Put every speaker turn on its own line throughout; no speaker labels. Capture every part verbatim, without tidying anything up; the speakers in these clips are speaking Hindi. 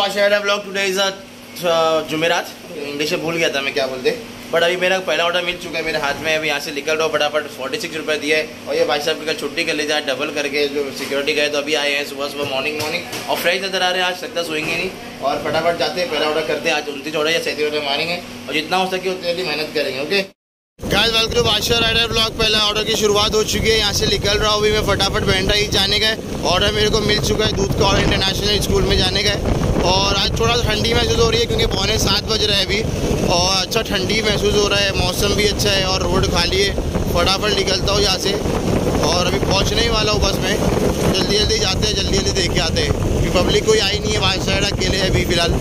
ब्लॉग टुडे इज अ जुमेरात। इंग्लिश में भूल गया था मैं क्या बोलते, बट अभी मेरा पहला ऑर्डर मिल चुका है मेरे हाथ में। अभी यहाँ से निकल रहा हूँ फटाफट। फोर्टी सिक्स रुपये दिए और ये भाई साहब कल छुट्टी कर ले जाए डबल करके, जो सिक्योरिटी गए तो अभी आए हैं सुबह सुबह मॉर्निंग मॉर्निंग और फ्रेश नजर आ रहे हैं। आज लगता सोएंगे नहीं और फटाफट जाते हैं पहला ऑर्डर करते हैं। आज उनतीस ऑर्डर या सैंतीस ऑर्डर मारेंगे और जितना हो सके उतनी जल्दी मेहनत करेंगे। Okay guys, welcome to Badshah rider vlog. पहला ऑर्डर की शुरुआत हो चुकी है, यहाँ से निकल रहा हूँ अभी मैं फटाफट। बैंड्रा ही जाने का ऑर्डर मेरे को मिल चुका है, दूध का और इंटरनेशनल स्कूल में जाने का है। और आज थोड़ा सा ठंडी महसूस हो रही है क्योंकि पौने सात बज रहे हैं अभी और अच्छा ठंडी महसूस हो रहा है, मौसम भी अच्छा है और रोड खाली है। फटाफट निकलता हूँ यहाँ से और अभी पहुँचने ही वाला हूँ बस में। जल्दी जल्दी जाते हैं, जल्दी जल्दी देख के आते हैं क्योंकि पब्लिक कोई आई नहीं है। बादशाह राइडर अकेले है अभी फिलहाल।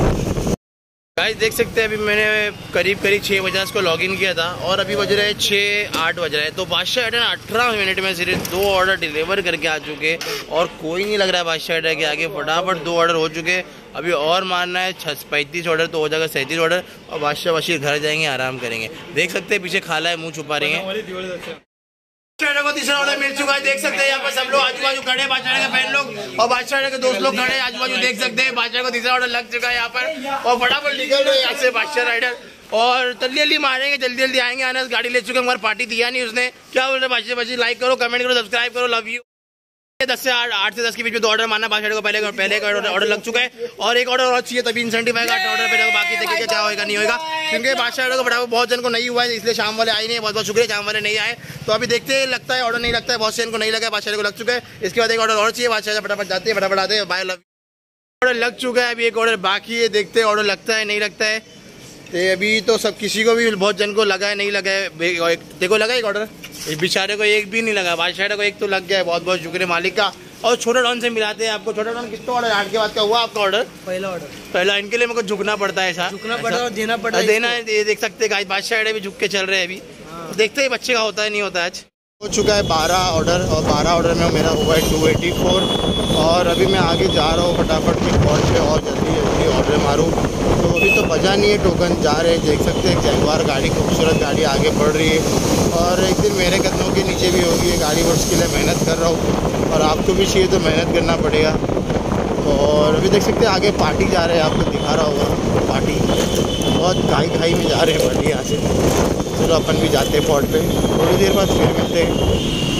गाइस देख सकते हैं अभी मैंने करीब करीब छः बजे इसको लॉगिन किया था और अभी बज रहे हैं छः आठ बज रहे हैं। तो बादशाह राइडर अठारह मिनट में सिर्फ दो ऑर्डर डिलीवर करके आ चुके और कोई नहीं लग रहा है बादशाह राइडर के आगे। फटाफट दो ऑर्डर हो चुके, अभी और मारना है छः पैंतीस ऑर्डर तो हो जाएगा सैंतीस ऑर्डर और बादशाह बशीर घर जाएंगे, आराम करेंगे। देख सकते हैं पीछे खाला है, मुँह छुपा रही है। को तीसरा ऑर्डर मिल चुका है, देख सकते हैं यहाँ पर सब लोग आजू बाजू खड़े हैं, बादशाह के फैन लोग और बादशाह के दोस्त लोग खड़े हैं आजू बाजू। देख सकते हैं बादशाह को तीसरा ऑर्डर लग चुका है यहाँ पर और फटाफट निकल रहे हैं यहाँ से बादशाह राइडर और जल्दी जल्दी मारेंगे, जल्दी जल्दी आएंगे। आने गाड़ी ले चुके, हमारा पार्टी दिया नहीं उसने। क्या बोल रहे बादशाह बाजी, लाइक करो, कमेंट करो, सब्सक्राइब करो, लव यू। दस से आठ आठ से दस के बीच में दो ऑर्डर मारना बादशाह को। पहले पहले का ऑर्डर लग चुका है और एक ऑर्डर और चाहिए तभी इंसेंटिव आएगा। आठ ऑर्डर पे बाकी देखिए क्या होगा नहीं होगा क्योंकि बादशाह को फटाफट बहुत जन को नहीं हुआ है इसलिए शाम वाले आई नहीं। बहुत बहुत शुक्रिया शाम वाले नहीं आए। तो अभी देखते हैं, लगता है ऑर्डर नहीं लगता है, बहुत से इनको नहीं लगा, बादशाह को लग चुका है। इसके बाद एक ऑर्डर और चाहिए, बादशाह फटाफट जाते हैं, फटाफट आते हैं। Bye love. ऑर्डर लग चुका है, अभी एक ऑर्डर बाकी है, देखते हैं ऑर्डर लगता है नहीं लगता है। तो अभी तो सब किसी को भी बहुत जन को लगा है नहीं लगा है। देखो लगा एक ऑर्डर, इस बेचारे को एक भी नहीं लगा, बादशाह को एक तो लग गया है। बहुत बहुत शुक्रिया मालिक का। और छोटा डॉन से मिलाते हैं आपको। छोटा डॉन कितना ऑर्डर आठ के बाद का हुआ आपका ऑर्डर? पहला ऑर्डर पहला। इनके लिए मेरे को झुकना पड़ता है, ऐसा झुकना पड़ता है और देना पड़ता है, देना है। ये देख सकते हैं बादशाह राइडर भी झुक के चल रहे हैं अभी। देखते हैं बच्चे का होता है नहीं होता है। आज हो चुका है बारह ऑर्डर और बारह ऑर्डर में मेरा हुआ है टू एटी फोर और अभी मैं आगे जा रहा हूँ फटाफट के स्पॉट पे और जल्दी जल्दी ऑर्डर मारूँ। तो अभी तो बजा नहीं है, टोकन जा रहे हैं। देख सकते हैं जैगुआर गाड़ी, खूबसूरत गाड़ी आगे बढ़ रही है और एक दिन मेरे कदमों के नीचे भी होगी ये गाड़ी। और उसके लिए मेहनत कर रहा हूँ और आपको भी चाहिए तो मेहनत करना पड़ेगा। और अभी देख सकते हैं आगे पार्टी जा रहे हैं, आपको दिखा रहा होगा पार्टी। बहुत घाई घाई में जा रहे हैं पार्टी यहाँ से। चलो अपन भी जाते हैं पॉट पे, थोड़ी देर बाद फिर मिलते हैं।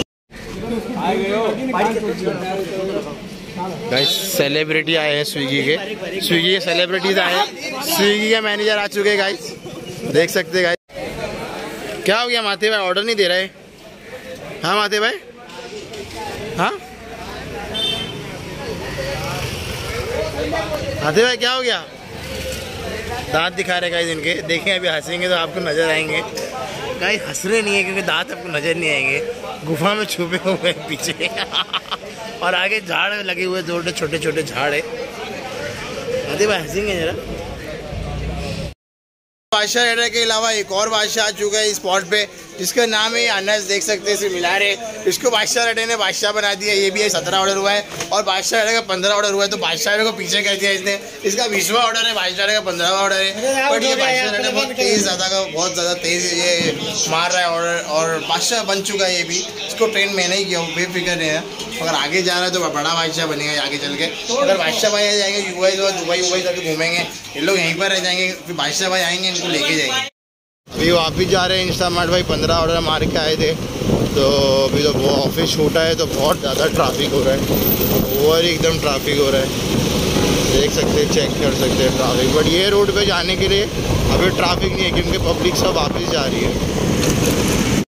गाइस सेलिब्रिटी आए हैं स्विगी के, स्विगी के सेलिब्रिटीज आए हैं, स्विगी के मैनेजर आ चुके हैं गाइस। देख सकते हैं गाइस। क्या हो गया माथे भाई, ऑर्डर नहीं दे रहे? हाँ माथे भाई, हाँ माथे भाई क्या हो गया? दांत दिखा रहे गाइस इनके, देखें अभी हंसेंगे तो आपको नजर आएंगे। गाइस हंस रहे नहीं है क्योंकि दांत आपको नजर नहीं आएंगे, गुफा में छुपे हुए हैं पीछे और आगे झाड़ लगे हुए जोर छोटे छोटे झाड़ है। अरे भाई हंसेंगे जरा। बादशाह राइडर के अलावा एक और बादशाह आ चुका है इस स्पॉट पे जिसका नाम है अनस। देख सकते हैं इसे मिला रहे, इसको बादशाह राइडर ने बादशाह बना दिया। ये भी है सत्रह ऑर्डर हुआ है और बादशाह राइडर का पंद्रह ऑर्डर हुआ है। तो बादशाह राइडर को पीछे कर दिया इसने, इसका बीसवां ऑर्डर है, बादशाह राइडर का पंद्रहवां ऑर्डर है। बट ये बादशाह राइडर बहुत तेज ज़्यादा का बहुत ज़्यादा तेज ये मार रहा है ऑर्डर और बादशाह बन चुका है ये भी। इसको ट्रेन मैंने ही किया, बेफिक्र नहीं है। अगर आगे जा रहा है तो बड़ा बादशाह बनेगा आगे चल के। अगर बादशाह भाई आ जाएंगे यूएई दुबई उबई करके घूमेंगे, ये लोग यहीं पर रह जाएंगे, फिर बादशाह भाई आएंगे इनको लेके जाएंगे। अभी वापिस जा रहे हैं इंस्टामार्ट भाई, पंद्रह ऑर्डर मार के आए थे। तो अभी तो वो ऑफिस छोटा है तो बहुत ज़्यादा ट्रैफिक हो रहा है, ओवर एकदम ट्रैफिक हो रहा है। देख सकते हैं, चेक कर सकते हैं ट्रैफिक। बट ये रोड पे जाने के लिए अभी ट्रैफिक नहीं है क्योंकि पब्लिक सब वापस जा रही है।